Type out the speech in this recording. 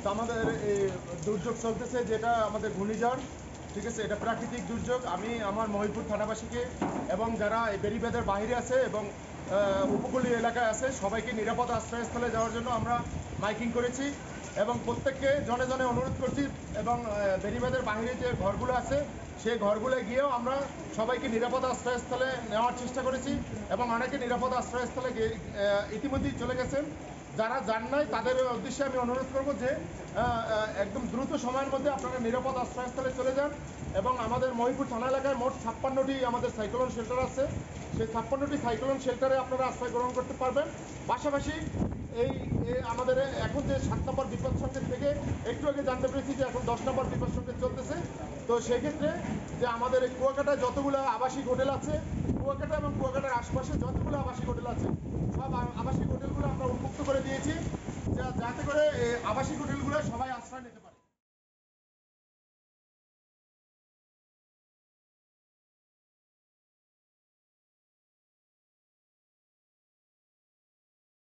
আমাদের এই দুর্যোগ চলতেছে, যেটা আমাদের ঘূর্ণিঝড়, ঠিক আছে, এটা প্রাকৃতিক দুর্যোগ। আমি আমার মহিপুর থানাবাসীকে এবং যারা এই বেড়িবাঁধের বাইরে আছে এবং উপকূলীয় এলাকায় আছে সবাইকে নিরাপদ আশ্রয়স্থলে যাওয়ার জন্য আমরা মাইকিং করেছি এবং প্রত্যেককে জনে জনে অনুরোধ করছি এবং বেড়িবাঁধের বাইরে যে ঘরগুলো আছে সেই ঘরগুলো গিয়েও আমরা সবাইকে নিরাপদ আশ্রয়স্থলে নেওয়ার চেষ্টা করেছি এবং অনেকে নিরাপদ আশ্রয়স্থলে ইতিমধ্যেই চলে গেছেন। যারা যান নাই তাদের উদ্দেশ্যে আমি অনুরোধ করব যে একদম দ্রুত সময়ের মধ্যে আপনারা নিরাপদ আশ্রয়স্থলে চলে যান এবং আমাদের মহিপুর থানা এলাকায় মোট 56টি আমাদের সাইক্লোন শেল্টার আছে। সেই 56টি সাইক্লোন শেল্টারে আপনারা আশ্রয় গ্রহণ করতে পারবেন। পাশাপাশি এই আমাদের এখন যে 7 নম্বর বিপদ সংকেত থেকে একটু আগে জানতে পেরেছি যে এখন 10 নম্বর বিপদ সংকেত চলতেছে। তো সেক্ষেত্রে যে আমাদের এই কুয়াকাটায় যতগুলো আবাসিক হোটেল আছে, কুয়াকাটা এবং কুয়াকাটার আশপাশে যতগুলো আবাসিক হোটেল আছে সব আবাসিক হোটেলগুলো আমরা উন্মুক্ত করে দিয়েছি, যাতে করে আবাসিক হোটেলগুলো সবাই আশ্রয় নিতে পারে।